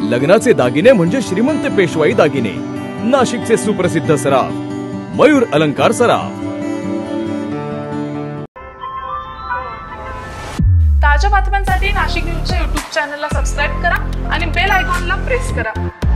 लग्नाचे दागिने म्हणजे श्रीमंत पेशवाई दागिने। नाशिकचे सुप्रसिद्ध सराफ मयूर अलंकार सराफ। ताज्या बातम्यांसाठी नाशिक न्यूजच्या YouTube चॅनलला सबस्क्राइब करा आणि बेल आयकॉनला प्रेस करा।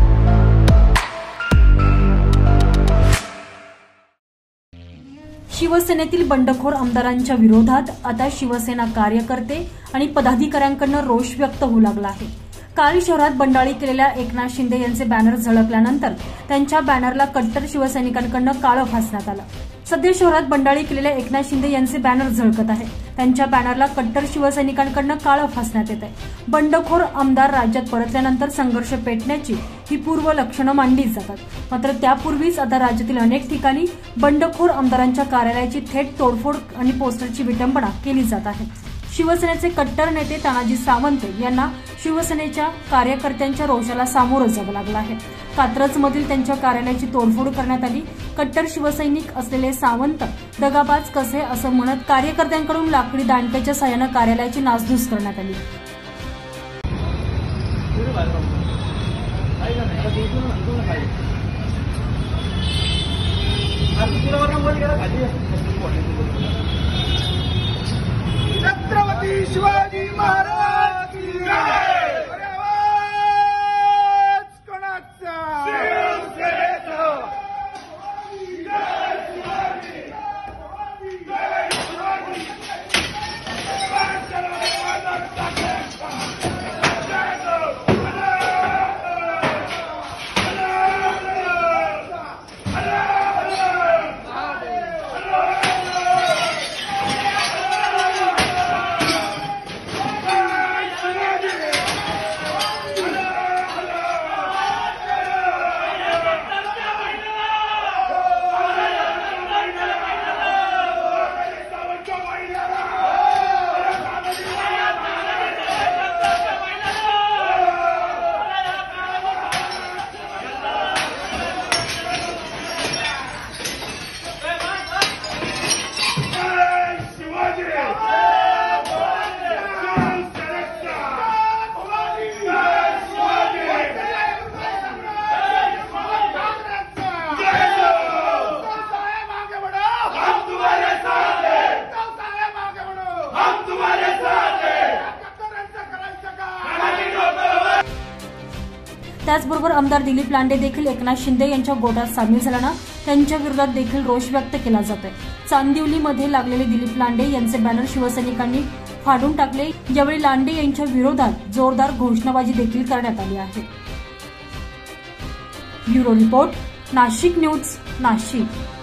शिवसेनेतील बंडखोर आमदारांच्या विरोधात आता शिवसेना कार्यकर्ते आणि पदाधिकाऱ्यांकडून रोष व्यक्त होऊ लागला आहे। काल शहरात बंडाळी केलेल्या एकनाथ शिंदे यांचे बॅनर झळकल्यानंतर त्यांच्या बॅनरला कट्टर शिवसैनिकांकडून काळं फासण्यात आलं। सध्या शहरात बंडाळी केलेल्या एकनाथ शिंदे यांचे बॅनर झळकत आहे। त्यांच्या बॅनरला कट्टर शिवसैनिकांकडून काळं फासण्यात येत आहे। बंडखोर आमदार राज्यात परतल्यानंतर संघर्ष पेटण्याची ही पूर्व लक्षणं मांडली जातात, मात्र त्यापूर्वीच आता राज्यातील अनेक ठिकाणी बंडखोर आमदारांच्या कार्यालयाची थेट तोडफोड आणि पोस्टरची विटंबना केली जात आहे। शिवसेनेचे कट्टर नेते तानाजी सावंत यांना शिवसेनेच्या कार्यकर्त्यांच्या रोषाला सामोरं जावं लागलं आहे। कात्रजमधील त्यांच्या कार्यालयाची तोडफोड करण्यात आली। कट्टर शिवसैनिक असलेले सावंत दगाबाज कसे असं म्हणत कार्यकर्त्यांकडून लाकडी दांडक्याच्या साहाय्याने कार्यालयाची नासधूस करण्यात आली। छत्रपती शिवाजी महाराज की जय। त्याचबरोबर आमदार दिलीप लांडे देखील एकनाथ शिंदे यांच्या गोटात सामील झाल्यानं त्यांच्या विरोधात देखील रोष व्यक्त केला जातोय। चांदिवलीमध्ये लागलेले दिलीप लांडे यांचे बॅनर शिवसैनिकांनी फाडून टाकले। यावेळी लांडे यांच्या विरोधात जोरदार घोषणाबाजी देखील करण्यात आली आहे। Bureau report, Nashik news, Nashik.